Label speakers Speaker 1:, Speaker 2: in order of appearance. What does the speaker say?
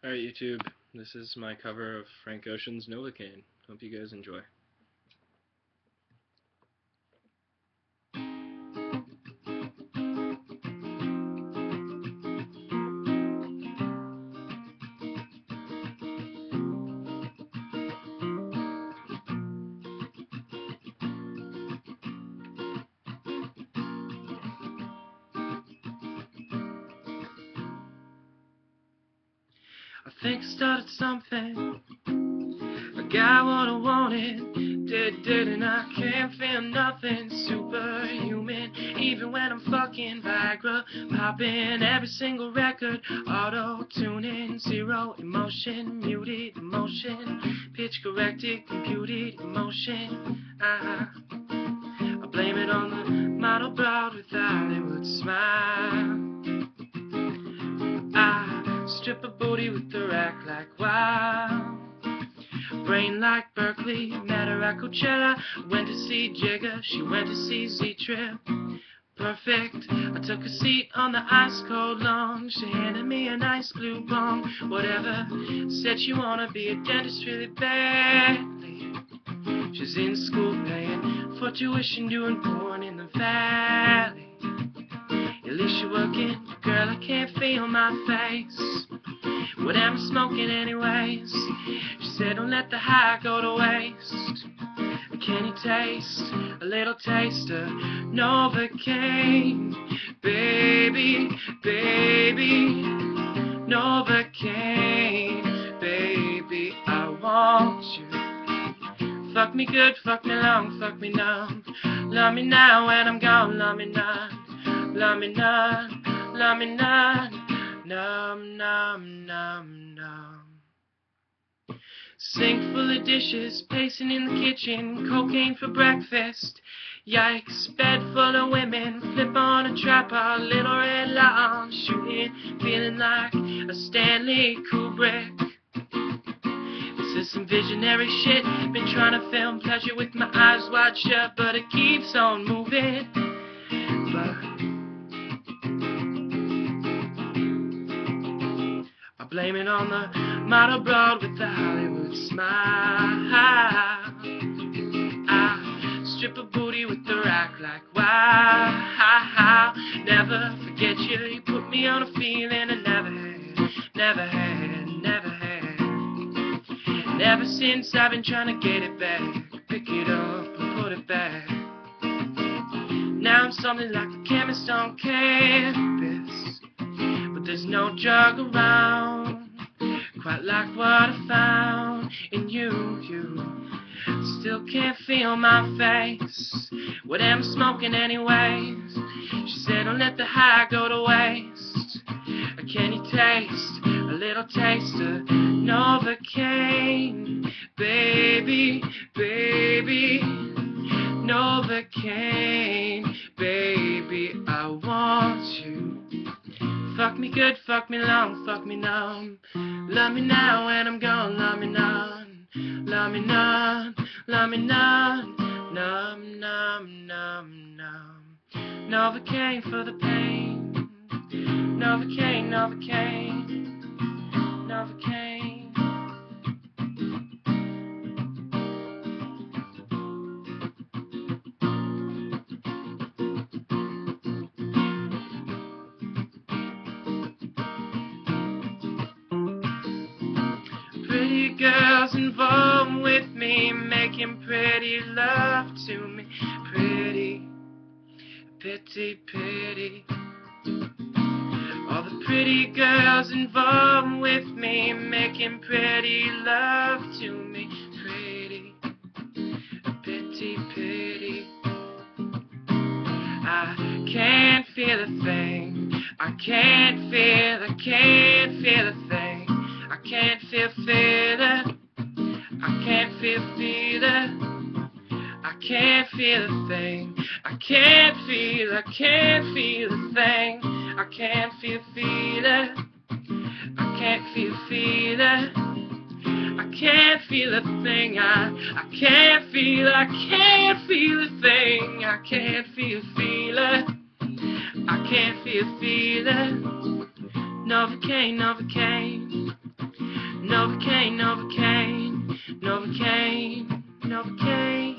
Speaker 1: Alright, YouTube, this is my cover of Frank Ocean's Novacane. Hope you guys enjoy. I think I started something, I got what I wanted, did and I can't feel nothing, superhuman, even when I'm fucking Viagra, popping every single record, auto-tuning, zero emotion, muted emotion, pitch corrected, computed emotion, I blame it on the model broad with the Hollywood smile. Strip a booty with her act like wow. Brain like Berkeley, met her at Coachella. Went to see Jigga, she went to see Z-Trip. Perfect, I took a seat on the ice cold lawn. She handed me a nice blue bong. Whatever, said she wanna be a dentist really badly. She's in school paying for tuition, doing porn in the valley. At least you're working, girl, I can't feel my face. What am I smoking anyways? She said don't let the high go to waste. Can you taste a little taste of Novacane? Baby, baby, Novacane. Baby, I want you. Fuck me good, fuck me long, fuck me numb. Love me now when I'm gone, love me none. Love me none, love me none. Numb, numb, numb, numb. Sink full of dishes, pacing in the kitchen, cocaine for breakfast. Yikes, bed full of women, flip on a trapper, little red light on, shooting, feeling like a Stanley Kubrick. This is some visionary shit, been trying to film pleasure with my eyes wide shut, but it keeps on moving. I blame it on the model broad with the Hollywood smile. I strip a booty with the rack like wow. Never forget you, you put me on a feeling I never had, never had, never had. And ever since I've been trying to get it back, pick it up and put it back. Now I'm something like a chemist on campus, but there's no drug around, quite like what I found in you. Still can't feel my face. What am I smoking anyways? She said don't let the high go to waste. Can you taste a little taste of Novacane? Baby, baby, Novacane. Baby, I want you. Fuck me good, fuck me long, fuck me numb. Love me now when I'm gone, love me none. Love me none, love me none. Numb, numb, numb, numb. Novacane for the pain. Novacane, Novacane, Novacane. Pretty girls involved with me, making pretty love to me. Pretty, pity, pity. All the pretty girls involved with me, making pretty love to me. Pretty, pity, pity. I can't feel a thing. I can't feel a thing. I can't feel it. I can't feel it. I can't feel a thing. I can't feel a thing. I can't feel it. I can't feel it. I can't feel a thing. I can't feel a thing. I can't feel it. I can't feel it. Novacane, Novacane. Novacane, Novacane, Novacane, Novacane.